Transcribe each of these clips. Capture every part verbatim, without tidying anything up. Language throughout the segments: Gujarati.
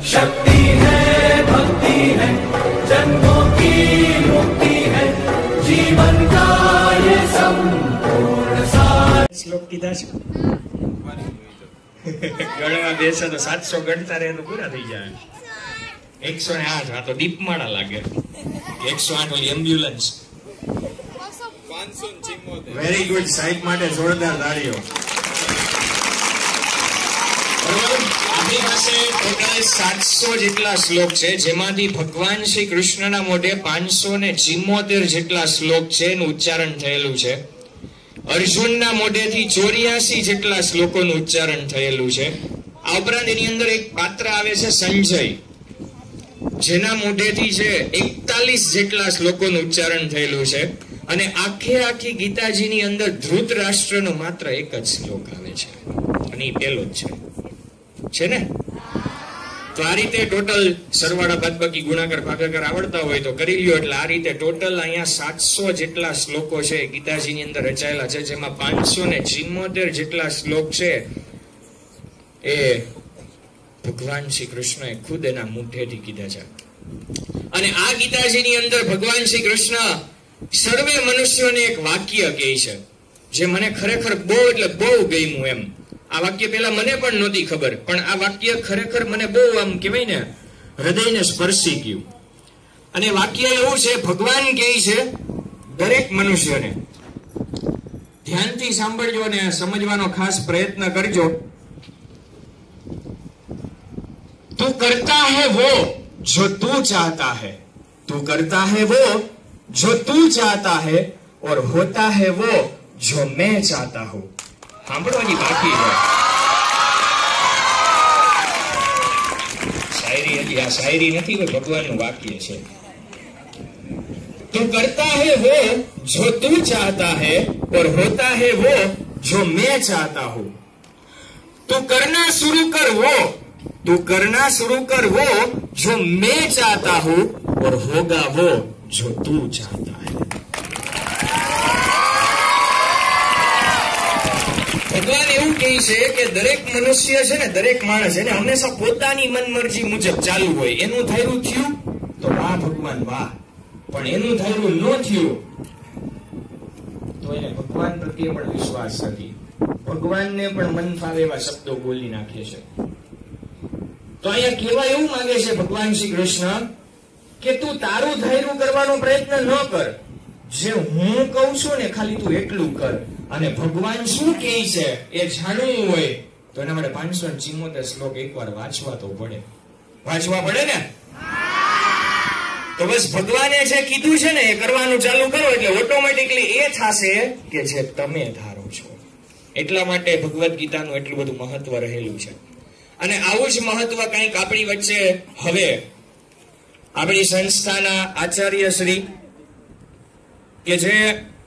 शक्ति है, भक्ति है, जन्मों की मुक्ति है, जीवन का ये संपूर्ण सार। श्लोक कीधा છે ગણવા બેસે તો સાતસો ગણતા રહે તો પૂરા થઈ જાય. એકસો ને આઠ આ તો દીપમાળા લાગે. એકસો આઠ ઓલી એમ્બ્યુલન્સ. Very good. સાહેબ માટે જોરદાર તાળીઓ. આપણી પાસે ટોટલ સાતસો જેટલા શ્લોક છે, જેમાંથી ભગવાન શ્રી કૃષ્ણના મોઢે પાંચસો ને ચિમ્મોતેર જેટલા શ્લોક છે એનું ઉચ્ચારણ થયેલું છે. અર્જુનના મોઢેથી ચોર્યાસી જેટલા શ્લોકોનું ઉચ્ચારણ થયેલું છે. આ ઉપરાંત એની અંદર એક પાત્ર આવે છે સંજય, જેના મોઢેથી છે એકતાલીસ જેટલા શ્લોકોનું ઉચ્ચારણ થયેલું છે. અને આખે આખી ગીતાજીની અંદર ધૃતરાષ્ટ્રનો માત્ર એક જ શ્લોક આવે છે, અને એ પહેલો જ છે છે ને. તો આ રીતે ટોટલ સરવાળા બાદબાકી ગુણાકાર ભાગાકાર આવડતા હોય તો કરી લ્યો. એટલે આ રીતે ટોટલ અહીંયા સાતસો જેટલા શ્લોકો છે ગીતાજીની અંદર રચાયેલા છે, જેમાં પાંચસો ને ચિમ્મોતેર જેટલા શ્લોક છે એ ભગવાન શ્રી કૃષ્ણએ ખુદ એના મુઠ્ઠેથી કીધા છે. અને આ ગીતાજીની અંદર ભગવાન શ્રી કૃષ્ણ સર્વે મનુષ્યોને એક વાક્ય કહે છે, જે મને ખરેખર બહુ એટલે બહુ ગમ્યું. એમ આ વાક્ય પેલા મને પણ નહોતી ખબર, પણ આ વાક્ય ખરેખર મને બહુ આમ કહેવાય ને હૃદયને સ્પર્શી ગયું. અને વાક્ય એવું છે, ભગવાન કહે છે દરેક મનુષ્યને, ધ્યાનથી સાંભળજો અને સમજવાનો ખાસ પ્રયત્ન કરજો. તું કરતા હૈ વો જો તું ચાહતા હૈ, તું કરતા હૈ વો जो तू चाहता है और होता है वो जो मैं चाहता हूं. સાંભળવાની બાકી છે. શાયરી હજી આ શાયરી નથી, ભગવાનનું વાક્ય છે. તું કરતા है वो जो तू चाहता है और होता है वो जो मैं चाहता हूं. तू करना शुरू कर वो, तू करना शुरू कर वो जो मैं चाहता हूं और होगा वो जो तू चाहता है. ભગવાન એવું કહે છે કે દરેક મનુષ્ય છે ને, દરેક માણસ એને હંમેશા પોતાની મનમરજી મુજબ ચાલુ હોય. એનું થયું થયું તો વાહ ભગવાન વાહ, પણ એનું થયું ન થયું તો એને ભગવાન પ્રત્યે પણ વિશ્વાસ નથી. ભગવાનને પણ મન ફાવે એવા શબ્દો બોલી નાખે છે. તો અહીંયા કહેવા એવું માંગે છે ભગવાન શ્રી કૃષ્ણ કે તું તારું ધાર્યું કરવાનો પ્રયત્ન ન કર, જે હું કહું છું ને ખાલી તું એટલું કર. અને ભગવાન શું કહે છે એ જાણવું હોય તો એના માટે પાંચસો ચિમ્મોતેર શ્લોક એકવાર વાંચવા તો પડે. વાંચવા પડે ને. તો બસ ભગવાને જે કીધું છે ને એ કરવાનું ચાલુ કરો એટલે ઓટોમેટિકલી એ થશે કે જે તમે ધારો છો. એટલા માટે ભગવદ્ ગીતાનું એટલું બધું મહત્વ રહેલું છે. અને આવું જ મહત્વ કંઈક આપણી વચ્ચે હવે આપણી સંસ્થાના આચાર્ય શ્રી, કે જે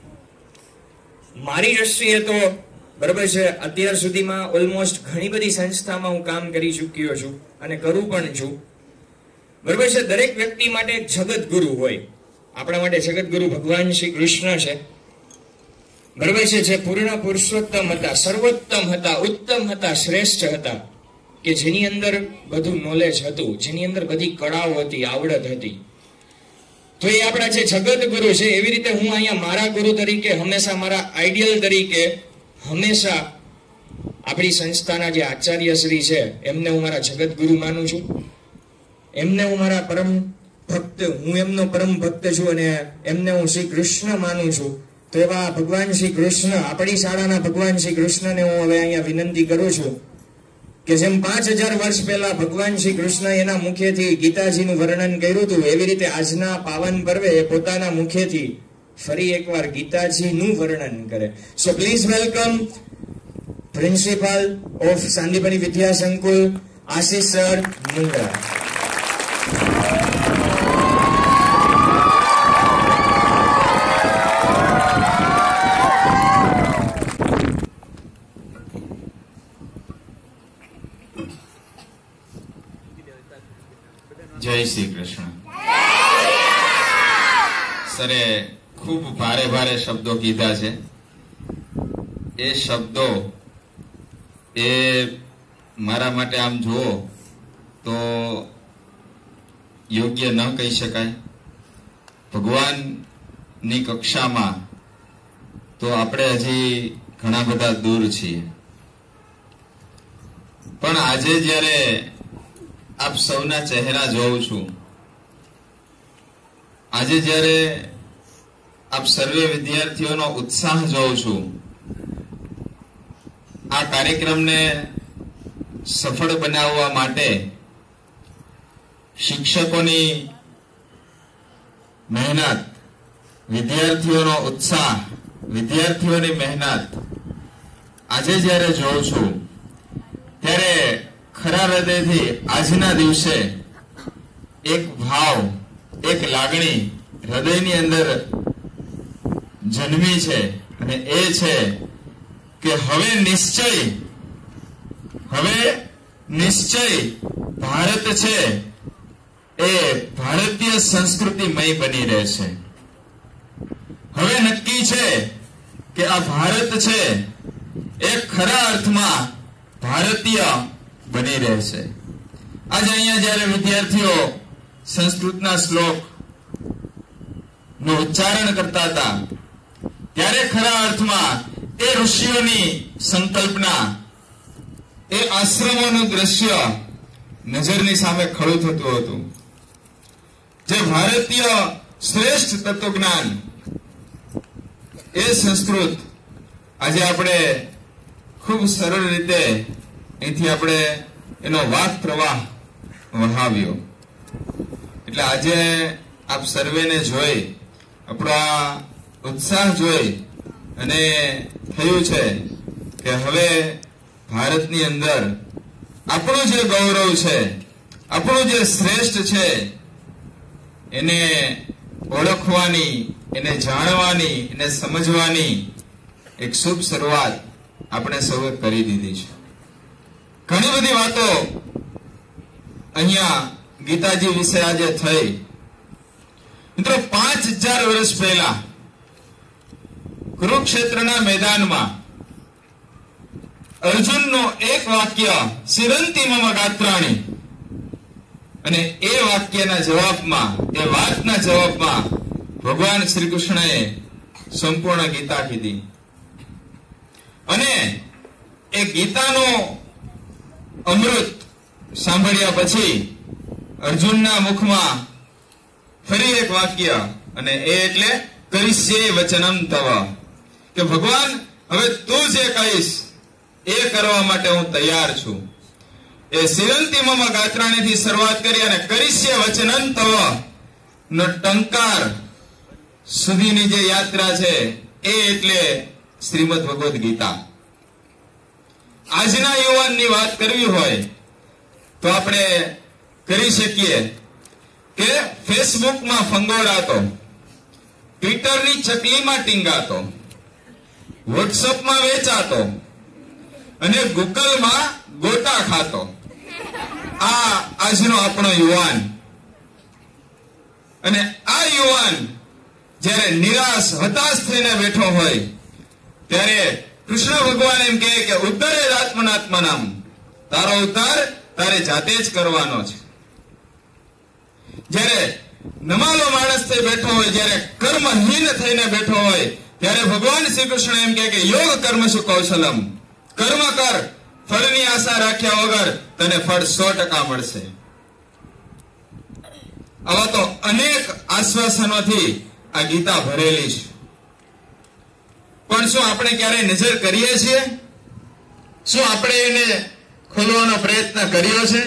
મારી દ્રષ્ટિએ તો બરાબર છે અત્યાર સુધીમાં ઓલમોસ્ટ ઘણી બધી સંસ્થામાં હું કામ કરી ચૂક્યો છું અને કરું પણ છું. બરાબર છે. દરેક વ્યક્તિ માટે એક જગત ગુરુ હોય. આપણા માટે જગત ગુરુ ભગવાન શ્રી કૃષ્ણ છે. બરાબર છે. જે પૂર્ણ પુરુષોત્તમ હતા, સર્વોત્તમ હતા, ઉત્તમ હતા, શ્રેષ્ઠ હતા, કે જેની અંદર બધું નોલેજ હતું, જેની અંદર બધી કળાઓ હતી, આવડત હતી. તો એ આપણા જે જગત ગુરુ છે. એવી રીતે હું અહીંયા મારા ગુરુ તરીકે, હંમેશા મારા આઈડિયલ તરીકે, હંમેશા આપણી સંસ્થાના જે આચાર્ય શ્રી છે એમને હું મારા જગત ગુરુ માનું છું. એમને હું મારા પરમ ભક્ત, હું એમનો પરમ ભક્ત છું અને એમને હું શ્રી કૃષ્ણ માનું છું. તો એવા ભગવાન શ્રી કૃષ્ણ, આપણી શાળાના ભગવાન શ્રી કૃષ્ણને હું હવે અહીંયા વિનંતી કરું છું કે જેમ પાંચ હજાર વર્ષ પહેલા ભગવાન શ્રી કૃષ્ણ એના મુખેથી ગીતાજીનું વર્ણન કર્યું હતું, એવી રીતે આજના પાવન પર્વે પોતાના મુખેથી ફરી એકવાર ગીતાજીનું વર્ણન કરે. So please welcome principal of Sandipani Vidya Sankul, Ashish sir Mundra. જય શ્રી કૃષ્ણ. સરે ખૂબ ભારે ભારે શબ્દો કીધા છે. એ શબ્દો એ મારા માટે આમ જુઓ તો યોગ્ય ન કહી શકાય. ભગવાનની કક્ષામાં તો આપણે હજી ઘણા બધા દૂર છીએ. પણ આજે જ્યારે આપ સૌના ચહેરા જોઉં છું, આજે જ્યારે આપ સર્વે વિદ્યાર્થીઓનો ઉત્સાહ જોઉં છું, આ કાર્યક્રમને સફળ બનાવવા માટે શિક્ષકોની મહેનત, વિદ્યાર્થીઓનો ઉત્સાહ, વિદ્યાર્થીઓની મહેનત આજે જ્યારે જોઉં છું ત્યારે ખરા હૃદયથી આજના દિવસે એક ભાવ, એક લાગણી હૃદયની અંદર જન્મી છે, અને એ છે કે હવે નિશ્ચય હવે નિશ્ચય ભારત છે એ ભારતીય સંસ્કૃતિમય બની રહેશે. હવે નક્કી છે કે આ ભારત છે એ ખરા અર્થમાં ભારતીય બની રહેશે. આજે અહીંયા જયારે વિદ્યાર્થીઓ સંસ્કૃતના શ્લોક નું ઉચ્ચારણ કરતા હતા ત્યારે ખરા અર્થમાં એ ઋષિઓની સંકલ્પના, એ આશ્રમોનું દ્રશ્ય નજરની સામે ખડું થતું હતું. જે ભારતીય શ્રેષ્ઠ તત્વજ્ઞાન, એ સંસ્કૃત આજે આપણે ખૂબ સરળ રીતે અહીંથી આપણે એનો વાત પ્રવાહ વહાવ્યો. એટલે આજે આપ સર્વેને જોઈ, આપણો આ ઉત્સાહ જોઈ અને થયું છે કે હવે ભારતની અંદર આપણું જે ગૌરવ છે, આપણું જે શ્રેષ્ઠ છે, એને ઓળખવાની, એને જાણવાની, એને સમજવાની એક શુભ શરૂઆત આપણે સૌએ કરી દીધી છે. ઘણી બધી વાતો અહીંયા ગીતાજી વિશે આજે થઈ. મિત્રો, પાંચ હજાર વર્ષ પહેલા કુરુક્ષેત્રના મેદાનમાં અર્જુનનું એક વાક્ય સિરંતી મમ ગાત્રાણી, અને એ વાક્યના જવાબમાં, એ વાતના જવાબમાં ભગવાન શ્રી કૃષ્ણએ સંપૂર્ણ ગીતા કીધી. અને એ ગીતાનો અમૃત સાંભળ્યા પછી અર્જુનના મુખમાં ફરી એક વાક્ય, અને એ એટલે કરીશ્યે વચનમ તવ, કે ભગવાન હવે તું જે કહીશ એ કરવા માટે હું તૈયાર છું. એ સિરંતી મમ ગાત્રાણીથી શરૂઆત કરી અને કરીશ્યે વચનમ તવ નો ટંકાર સુધીની જે યાત્રા છે એ એટલે શ્રીમદ ભગવદ ગીતા. આજના યુવાનની વાત કરવી હોય તો આપણે કરી શકીએ કે ફેસબુકમાં ફંગોળાતો, ટ્વિટરની ચકલીમાં ટીંગાતો, વોટ્સઅપમાં વેચાતો અને ગૂગલમાં ગોટા ખાતો, આ આજનો આપણો યુવાન. અને આ યુવાન જ્યારે નિરાશ, હતાશ થઈને બેઠો હોય ત્યારે કૃષ્ણ ભગવાન એમ કહે કે ઉદ્ધરે આત્મનાત્મનામ, તારો ઉદ્ધાર તારે જાતે જ કરવાનો છે. જ્યારે નમાલો માણસ થઈ બેઠો હોય, જ્યારે કર્મહીન થઈને બેઠો હોય ત્યારે ભગવાન શ્રી કૃષ્ણ એમ કહે કે યોગ કર્મસુ કૌશલમ, કર્મ કર, ફળની આશા રાખ્યા વગર તને ફળ સો ટકા મળશે. આવા તો અનેક આશ્વાસનોથી આ ગીતા ભરેલી છે. પણ શું આપણે ક્યારે નજર કરીએ છીએ? શું આપણે એને ખોલવાનો પ્રયત્ન કર્યો છે?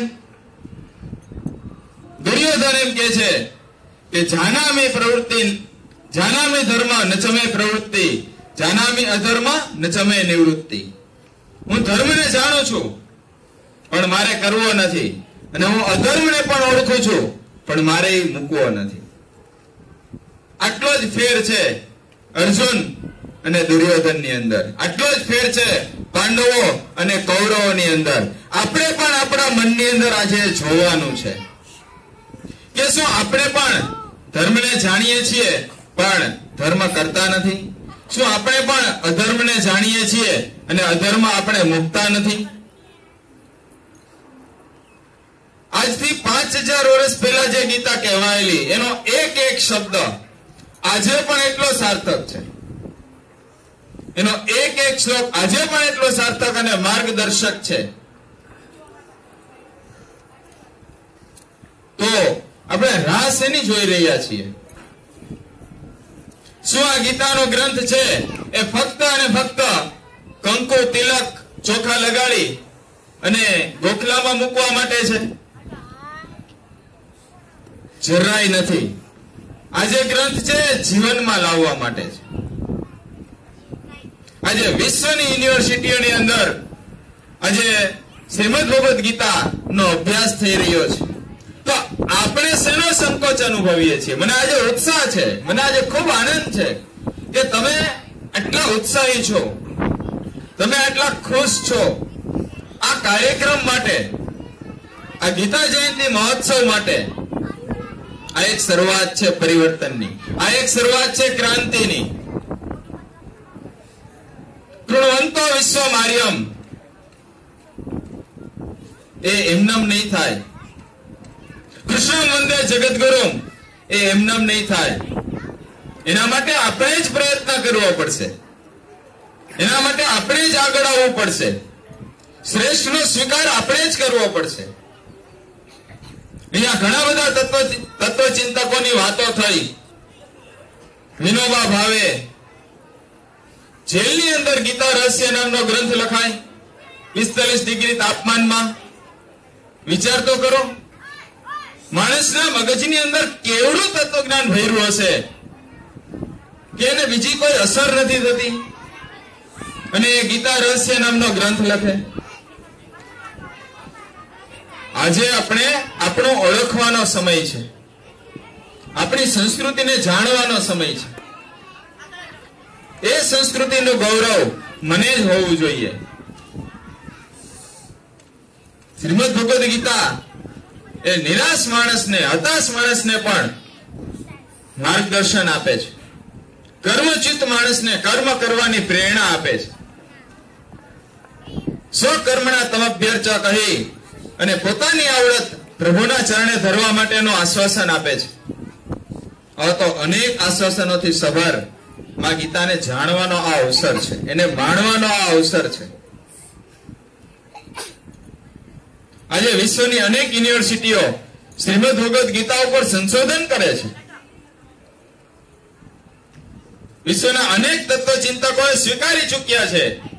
દુર્યોધન એમ કે છે કે જાનામી પ્રવૃત્તિ, જાનામી ધર્મ ન ચમે પ્રવૃત્તિ, જાનામી અધર્મ ન ચમે નિવૃત્તિ. હું ધર્મને જાણું છું પણ મારે કરવો નથી, અને હું અધર્મને પણ ઓળખું છું પણ મારે મૂકવો નથી. આટલો જ ફેર છે અર્જુન અને દુર્યોધનની અંદર, આટલો જ ફેર છે પાંડવો અને કૌરવોની અંદર. આપણે પણ આપણા મનની અંદર આજે જોવાનું છે કે શું આપણે પણ ધર્મને જાણીએ છીએ પણ ધર્મ કરતા નથી? શું આપણે પણ અધર્મને જાણીએ છીએ અને અધર્મ આપણે મૂકતા નથી? આજથી પાંચ હજાર વર્ષ પહેલા જે ગીતા કહેવાયેલી એનો એક એક શબ્દ આજે પણ એટલો સાર્થક છે. એનો એક એક શ્લોક આજે પણ એટલો સાર્થક અને માર્ગદર્શક છે. તો આપણે રાહ શેની જોઈ રહ્યા છીએ? શું આ ગીતાનો ગ્રંથ છે એ ફક્ત અને ફક્ત કંકુ તિલક ચોખા લગાડી અને ગોખલામાં મૂકવા માટે છે? જરાય નથી. આજે ગ્રંથ છે જીવનમાં લાવવા માટે છે. આજે વિશ્વની યુનિવર્સિટીઓની અંદર આજે શ્રીમદ ભગવદ ગીતા નો અભ્યાસ થઈ રહ્યો છે. તો આપણે શેનો સંકોચ અનુભવીએ છીએ? મને આજે ઉત્સાહ છે, મને આજે ખૂબ આનંદ છે કે તમે આટલા ઉત્સાહી છો, તમે આટલા ખુશ છો આ કાર્યક્રમ માટે, આ ગીતા જયંતિ મહોત્સવ માટે. આ એક શરૂઆત છે પરિવર્તનની, આ એક શરૂઆત છે ક્રાંતિની. કૃણવંતો વિશ્વ માર્યમ એ એમનામ નહીં થાય. કૃષ્ણ વંદે જગદગુરુ એ એમનામ નહીં થાય. એના માટે આપણે જ પ્રયત્ન કરવો પડશે. એના માટે આપણે જ આગળ આવવું પડશે. શ્રેષ્ઠનો સ્વીકાર આપણે જ કરવો પડશે. અહીંયા ઘણા બધા તત્વ તત્વચિંતકોની વાતો થઈ. વિનોબા ભાવે જેલની અંદર ગીતા રહસ્ય નામનો ગ્રંથ લખાય પિસ્તાલીસ ડિગ્રી તાપમાનમાં. વિચાર તો કરો, માણસના મગજની અંદર કેવડું તત્વજ્ઞાન ભર્યું હશે કે એને બીજી કોઈ અસર નથી થતી અને એ ગીતા રહસ્ય નામનો ગ્રંથ લખે. આજે આપણે આપણો ઓળખવાનો સમય છે, આપણી સંસ્કૃતિને જાણવાનો સમય છે. એ સંસ્કૃતિનું ગૌરવ મને જ હોવું જોઈએ. શ્રીમદ ભગવદ ગીતા એ નિરાશ માણસને, હતાશ માણસને પણ માર્ગદર્શન આપે છે. કર્મચિત્ત માણસને કર્મ કરવાની પ્રેરણા આપે છે. સ્વકર્મણા તમભ્યર્ચ કહી અને પોતાની આવડત પ્રભુના ચરણે ધરવા માટેનું આશ્વાસન આપે છે. હવે તો અનેક આશ્વાસનોથી સભર માં ગીતાને જાણવાનો આ અવસર છે, એને માણવાનો આ અવસર છે. આજે વિશ્વની અનેક યુનિવર્સિટીઓ શ્રીમદ ભગવદ ગીતા ઉપર સંશોધન કરે છે. વિશ્વના અનેક તત્વચિંતકોએ સ્વીકારી ચૂક્યા છે